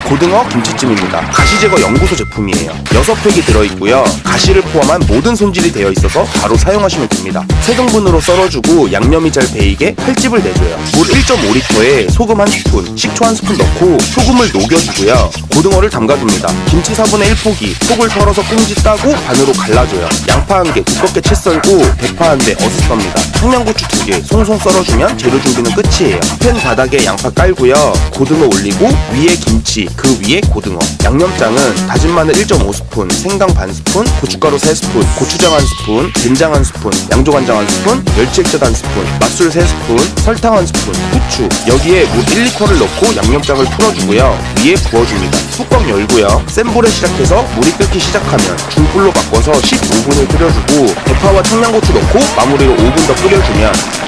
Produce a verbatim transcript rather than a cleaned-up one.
고등어 김치찜입니다. 가시제거 연구소 제품이에요. 여섯 팩이 들어있고요. 가시를 포함한 모든 손질이 되어 있어서 바로 사용하시면 됩니다. 세 등분으로 썰어주고 양념이 잘 배이게 칼집을 내줘요. 물 일 점 오 리터에 소금 한 스푼, 식초 한 스푼 넣고 소금을 녹여주고요. 고등어를 담가줍니다. 김치 사분의 일 포기, 속을 털어서 꽁지 따고 반으로 갈라줘요. 양파 한 개 두껍게 채 썰고 대파 한 대 어슷합니다. 청양고추 두 개 송송 썰어주면 재료 준비는 끝이에요. 팬 바닥에 양파 깔고요. 고등어 올리고 위에 김치, 그 위에 고등어. 양념장은 다진 마늘 일 점 오 스푼, 생강 반 스푼, 고춧가루 세 스푼, 고추장 한 스푼, 된장 한 스푼, 양조간장 한 스푼, 멸치 액젓 한 스푼, 맛술 세 스푼, 설탕 한 스푼, 후추. 여기에 물 일 리터를 넣고 양념장을 풀어주고요. 위에 부어줍니다. 뚜껑 열고요. 센 불에 시작해서 물이 끓기 시작하면 중불로 바꿔서 십오 분을 끓여주고 대파와 청양고추 넣고 마무리로 오 분 더 끓여주면